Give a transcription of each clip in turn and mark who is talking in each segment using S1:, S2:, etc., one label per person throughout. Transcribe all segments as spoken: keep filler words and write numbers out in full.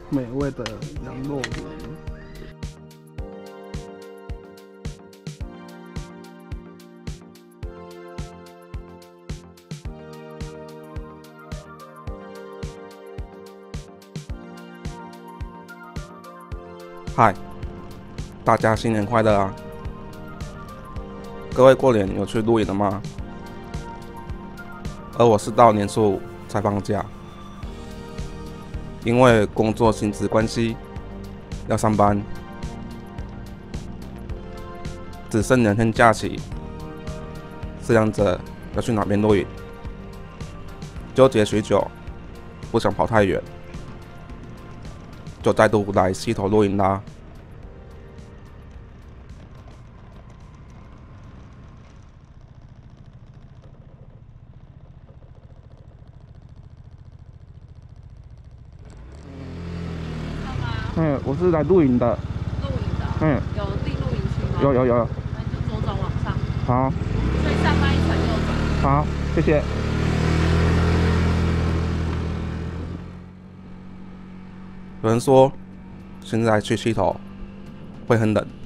S1: 美味的羊肉炉。
S2: 嗨，大家新年快乐啊！各位过年有去露营了吗？而我是到年初五才放假，因为工作性质关系要上班，只剩两天假期，思量着要去哪边露营，纠结许久，不想跑太远，就再度来溪头露营啦。
S1: 嗯，我是来露营的。
S3: 露营的。
S1: 嗯。
S3: 有订露营区吗？
S1: 有有有。
S3: 那你就左转往上。
S1: 好。
S3: 所以上班一层右转。
S1: 好，谢谢。
S2: 有人说，现在去溪头会很冷，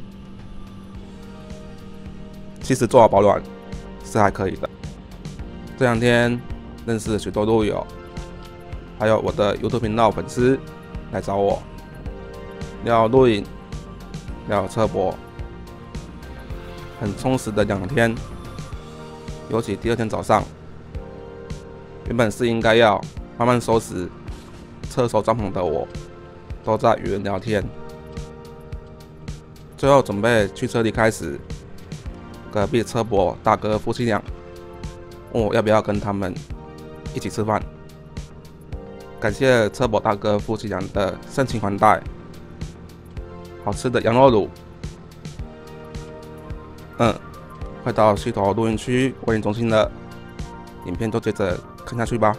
S2: 其实做好保暖是还可以的。这两天认识了许多路友，还有我的 YouTube 频道粉丝来找我聊露营、聊车博，很充实的两天。尤其第二天早上，原本是应该要慢慢收拾车手帐篷的我，都在与人聊天。最后准备去车离开时，隔壁车博大哥夫妻俩问我要不要跟他们一起吃饭。感谢车博大哥夫妻俩的盛情款待，好吃的羊肉卤。嗯，快到溪头露营区会营中心了，影片就接着看下去吧。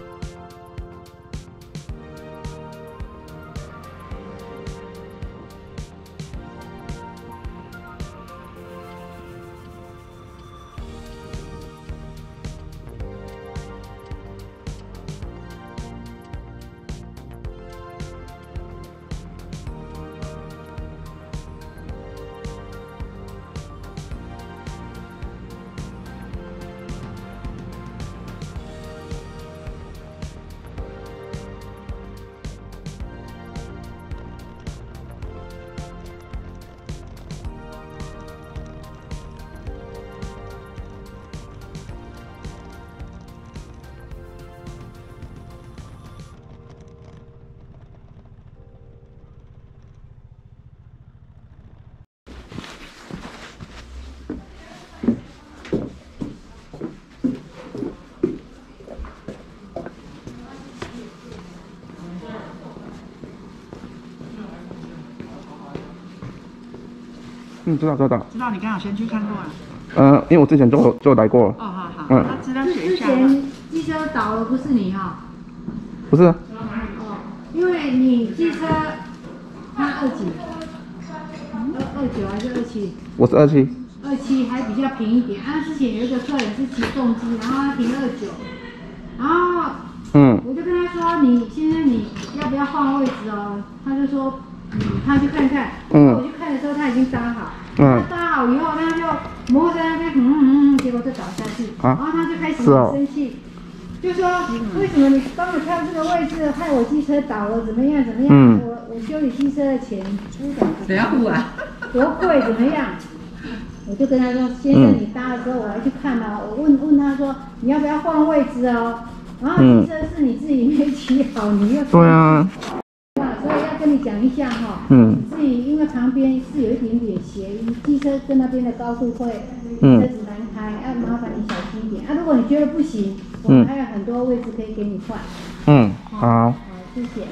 S1: 嗯，知道知道。
S4: 知道你刚好先去看过啊？
S1: 嗯、呃，因为我之前就就来过了。
S4: 哦，好好。
S1: 嗯。
S4: 那知道学
S5: 之
S4: 一下吗？
S5: 前机车倒了不是你哈、
S1: 不是。
S5: 哦，因为你机车它二几？二二九还是二七？
S1: 我是二七。
S5: 二七还比较平一点。啊，之前有一个客人是骑重机，然后他停二九，然后
S1: 嗯。
S5: 我就跟他说，你现在你要不要换位置哦？他就说，嗯，他去看看。
S1: 嗯。
S5: 我去看的时候他已经搭好。
S1: 嗯。
S5: 他搭好以后，他就摩在那边，嗯嗯嗯，结果就倒下去。
S1: 啊。
S5: 然后他就开始很
S1: 是哦。
S5: 生气。就说为什么你帮我挑这个位置，害我机车倒了，怎么样怎么样？嗯、我我修你机车的钱出的，
S4: 谁要付啊？
S5: 多贵怎么样？我就跟他说，先生你搭的时候我还去看了、哦，我问问他说你要不要换位置哦？然后机车是你自己没骑好，你又
S1: 对啊，
S5: 所以要跟你讲一下哈、哦，
S1: 嗯，
S5: 你自己因为旁边是有一点点斜，机车跟那边的高度会
S1: 嗯
S5: 车子难开，要、麻烦你小心一点啊。如果你觉得不行，我们还有很多位置可以给你换。
S1: 嗯，好，
S5: 好，谢谢。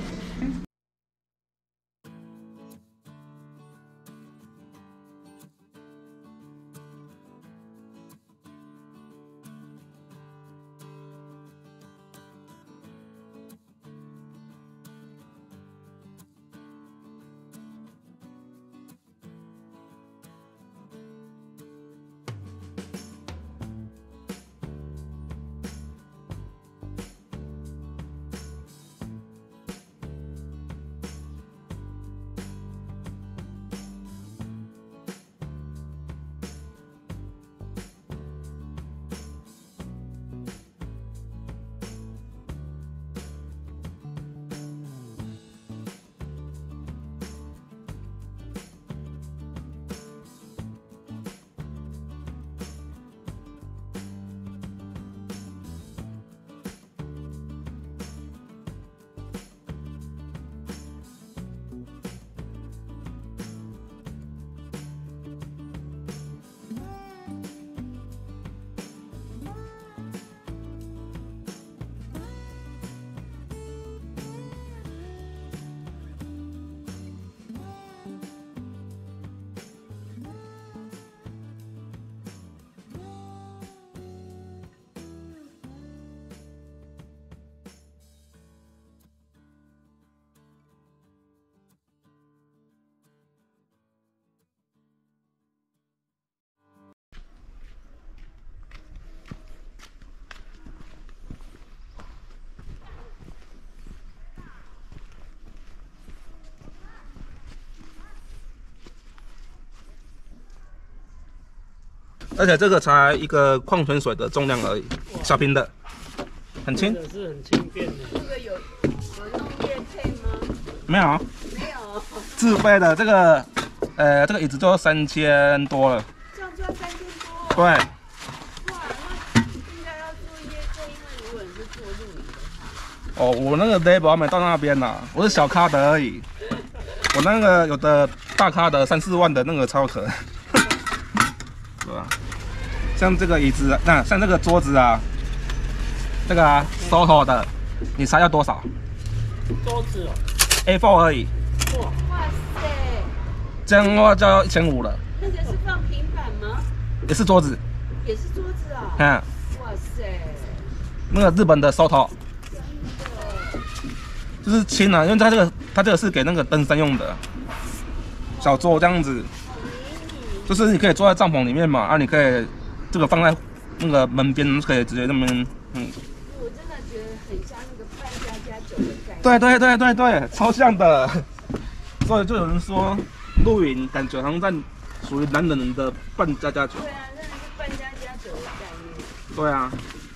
S2: 而且这个才一个矿泉水的重量而已，小瓶的，很轻。
S6: 这是很轻便的。
S3: 这个有有弄叶配吗？
S2: 没有，
S3: 没有，
S2: 自费的这个，呃，这个椅子就三千多了。
S3: 这样就要三千多。
S2: 对，
S3: 哇，那应该要做业配，因为如果你是做露营的话，
S2: 哦，我那个 level 还没到那边呢，我是小咖的而已。我那个有的大咖的三四万的那个超可，对吧？像这个椅子，那像这个桌子啊，这个啊 S O T O 的，你猜要多少
S6: 桌子哦，
S2: ？A 四 而已，
S6: 哇，
S3: 哇塞，
S2: 这样的话就要一千五了，
S3: 那个是放平板吗？
S2: 也是桌子，
S3: 也是桌子啊、
S2: 看
S3: 哇塞，
S2: 那个日本的 S O T O。
S3: 真的，
S2: 就是轻啊，因为它这个它这个是给那个登山用的小桌这样子，就是你可以坐在帐篷里面嘛，啊，你可以这个放在那个门边，可以直接那边，嗯，
S3: 我真的觉得很像那个半家家酒的概念。
S2: 对对对对对，超像的。所以就有人说露营感觉好像在属于男人的半家家酒。
S3: 对啊，真的是半家家酒的概念。
S2: 对啊。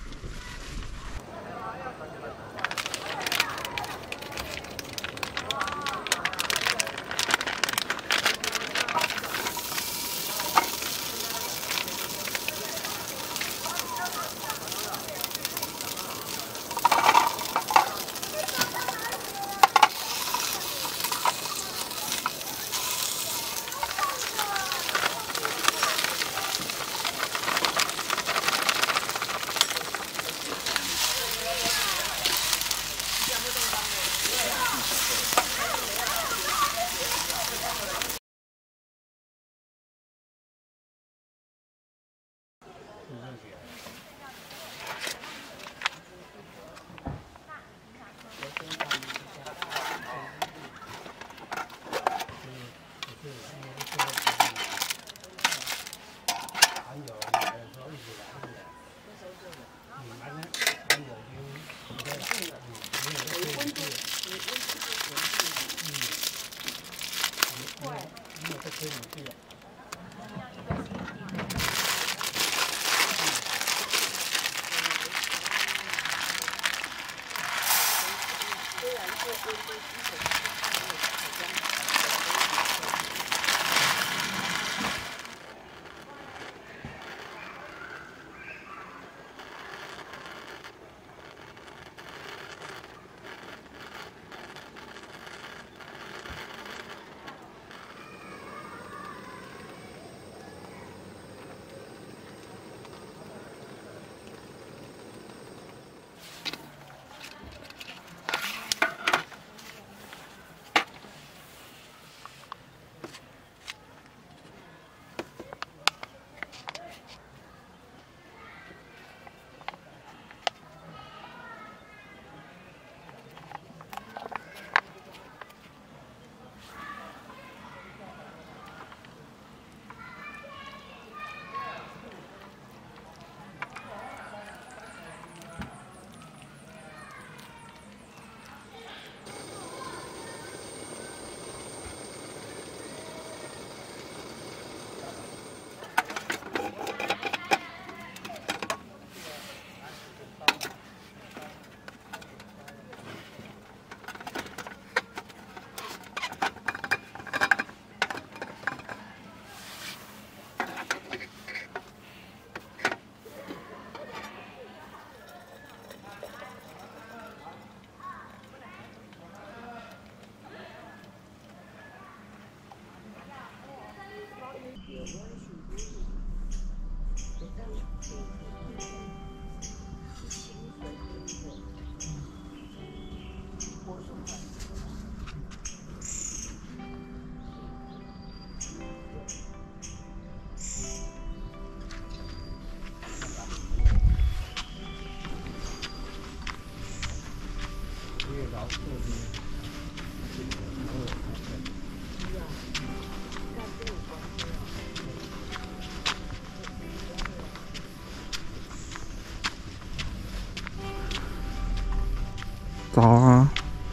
S1: 早啊！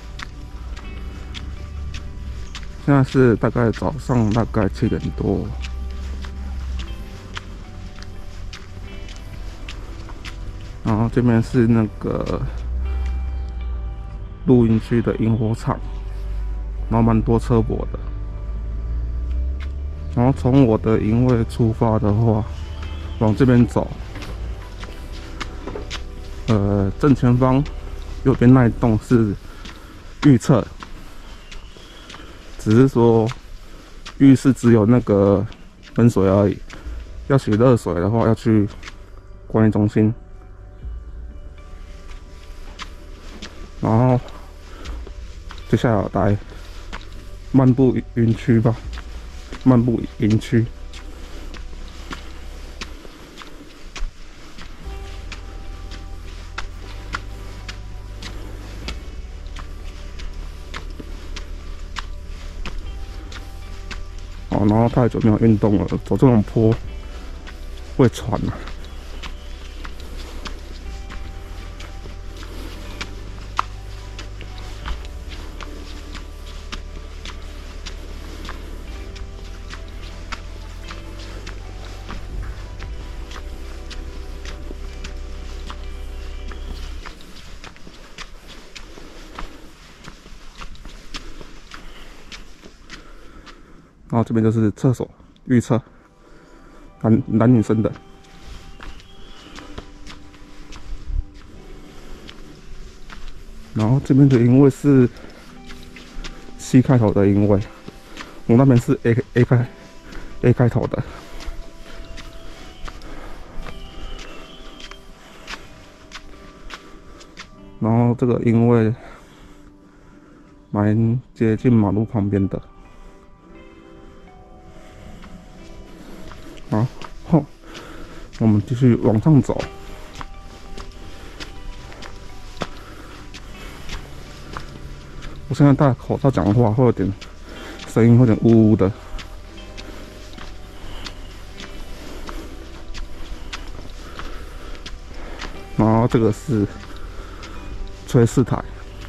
S1: 现在是大概早上大概七点多。 然后这边是那个露营区的萤火场，然后蛮多车泊的。然后从我的营位出发的话，往这边走，呃，正前方右边那一栋是浴厕，只是说浴室只有那个冷水而已，要洗热水的话要去管理中心。然后接下来来漫步营区吧，漫步营区。哦，然后太久没有运动了，走这种坡会喘啊。然后这边就是厕所、浴厕，男男女生的。然后这边的营位是 C 开头的营位，我那边是 A A 开 A 开头的。然后这个营位蛮接近马路旁边的。然后我们继续往上走。我现在戴口罩讲话会有点声音，会有点呜呜的。然后这个是炊事台。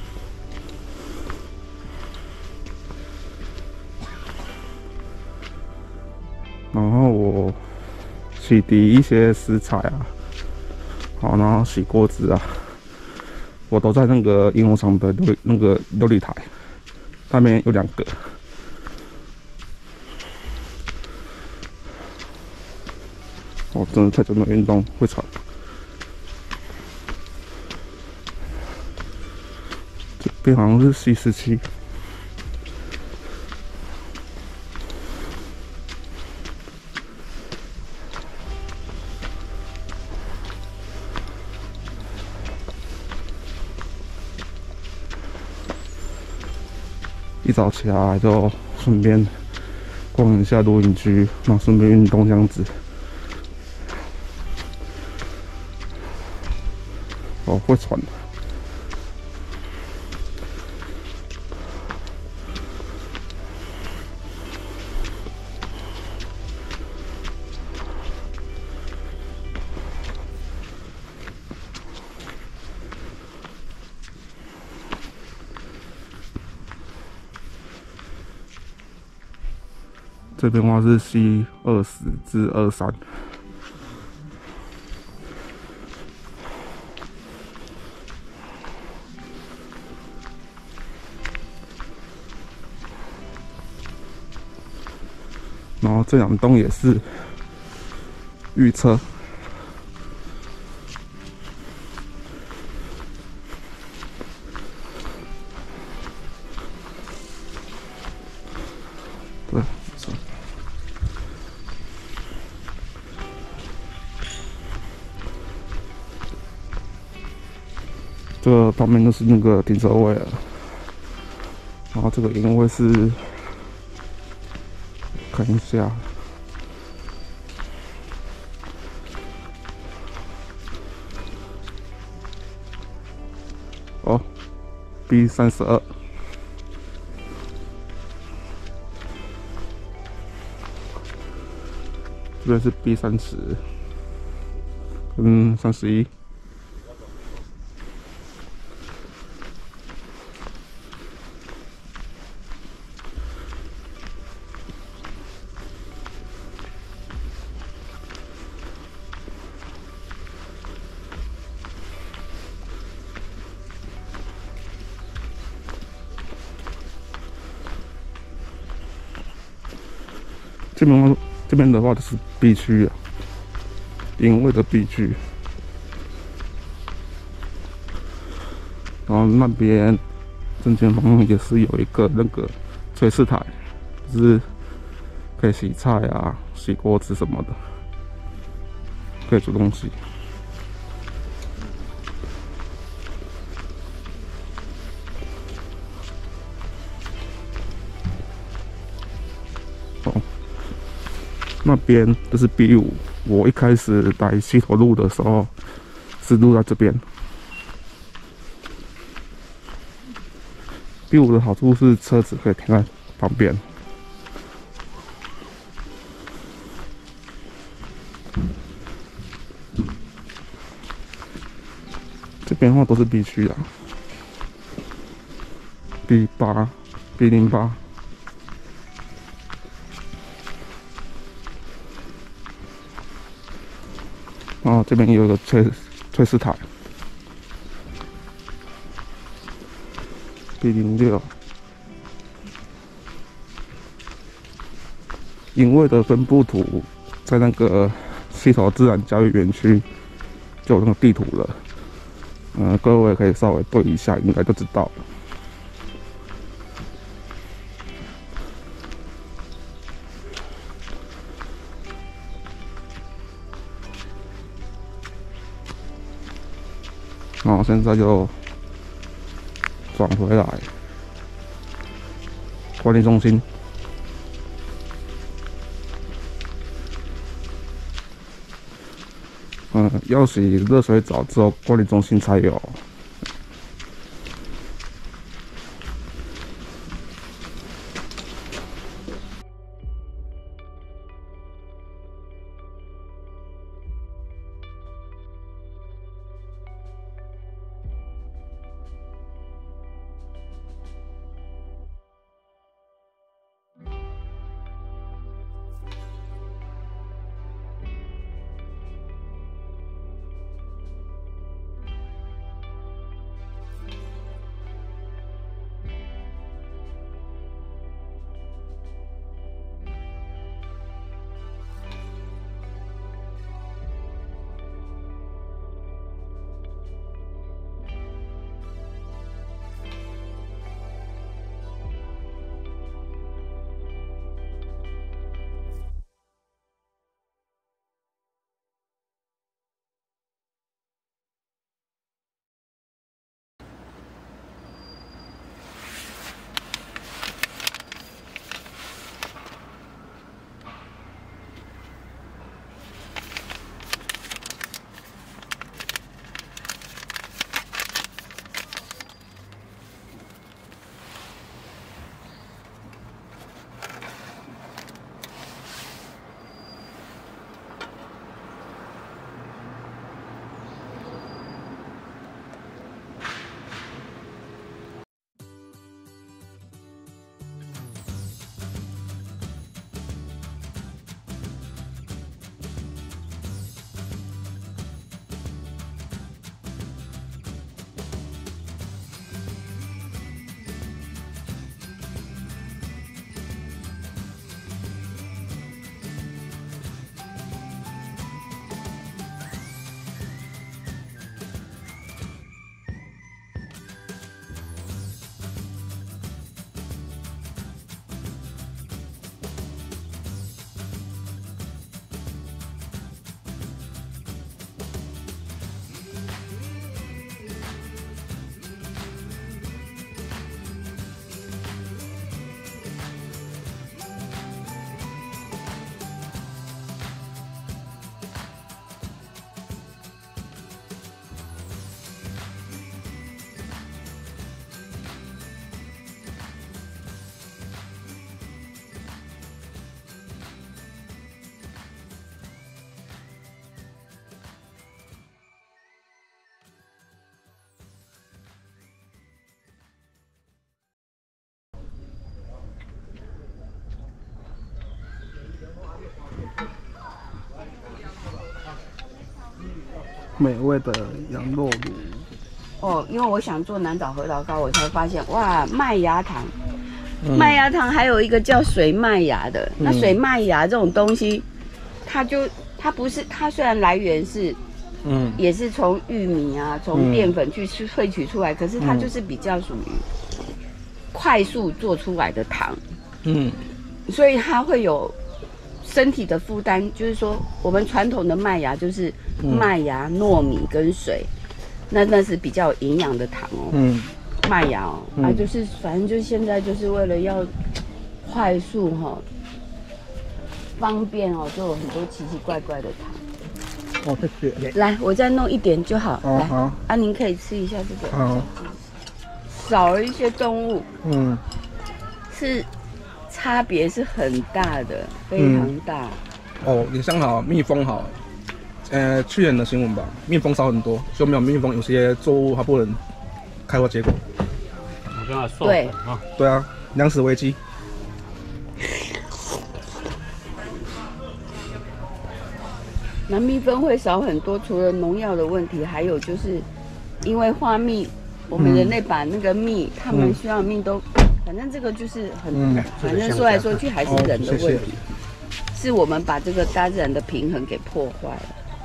S1: 然后我洗涤一些食材啊，好，然后洗锅子啊，我都在那个萤火场的琉那个琉璃台，那边有两个。哦，真的太久没有运动，会喘。这边好像是 C 十七。一早起来就顺便逛一下露营区，然后顺便运动这样子。哦，会喘。这边的话是 C 二十至二三，然后这两栋也是预测。对。这个旁边就是那个停车位了，然后这个营位是，看一下，哦 ，B 三十二，这边是 B 三十，跟三十一。 这边话这边的话就是 B 区啊，营位的 B 区。然后那边正前方也是有一个那个炊事台，就是可以洗菜啊、洗锅子什么的，可以煮东西。哦，那边就是 B 五，我一开始来溪头路的时候是路在这边。B 五的好处是车子可以停在旁边。这边的话都是 B 区的 ，B 八、B 零八。然后这边有一个炊炊事台。B 零六，营位的分布图在那个溪头自然教育园区就有那个地图了，嗯、呃，各位可以稍微对一下，应该就知道了。然后现在就转回来管理中心。嗯，要洗热水澡之后，管理中心才有。美味的羊肉炉。
S3: 哦，因为我想做南岛核桃糕，我才发现哇，麦芽糖
S2: 嗯
S3: 麦芽糖还有一个叫水麦芽的，
S2: 嗯
S3: 那水麦芽这种东西，它就它不是它虽然来源是
S2: 嗯
S3: 也是从玉米啊从淀粉去去萃取出来，可是它
S2: 嗯
S3: 就是比较属于快速做出来的糖，
S2: 嗯
S3: 所以它会有身体的负担，就是说我们传统的麦芽就是
S2: 嗯
S3: 麦芽、糯米跟水，那那是比较有营养的糖哦。
S2: 嗯
S3: 麦芽哦，
S2: 嗯
S3: 啊，就是反正就是现在就是为了要快速哈、哦、方便哦，就有很多奇奇怪怪的糖。
S2: 哦，谢谢。
S3: 来，我再弄一点就好。来，
S2: 哦好
S3: 啊，您可以吃一下这个。
S2: 好。
S3: 少了一些动物，
S2: 嗯
S3: 是差别是很大的，非常大。
S2: 哦，也像好蜜蜂好，呃，去年的新闻吧，蜜蜂少很多，所以没有蜜蜂，有些作物它不能开花结果。
S6: 我跟他授
S3: 对
S6: 粉啊，
S2: 对啊，粮食危机。
S3: 那蜜蜂会少很多，除了农药的问题，还有就是因为花蜜，我们人类把那个蜜，他们需要的蜜都，反正这个就是很，
S2: 嗯
S3: 反正说来说去还是人的问题，
S2: 哦谢谢
S3: 是我们把这个大自然的平衡给破坏了。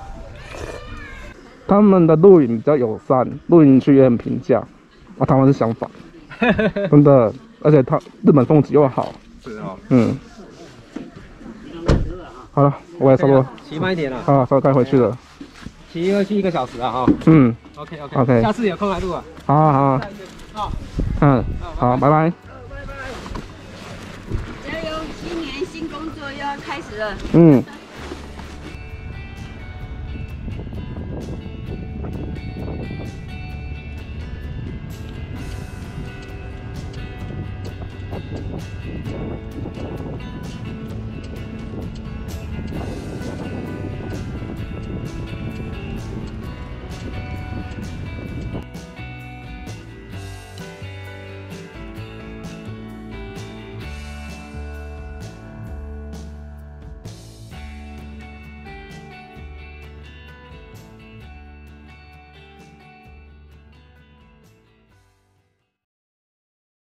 S1: 他们的露营比较友善，露营区也很平价，啊，台湾是相反，真的，而且它日本风景又好，
S2: 是哦。
S1: 嗯。好了，我也差不多，
S7: 骑慢一点了，
S1: 啊，差不多该回去了。
S7: 骑过去一个小时啊哈。
S1: 嗯，
S7: OK OK
S1: OK
S7: 下次有空来录啊。
S1: 好啊好啊，
S7: 好，
S1: 嗯，好，拜拜。
S3: 加油！新年新工作又要开始了。
S1: 嗯。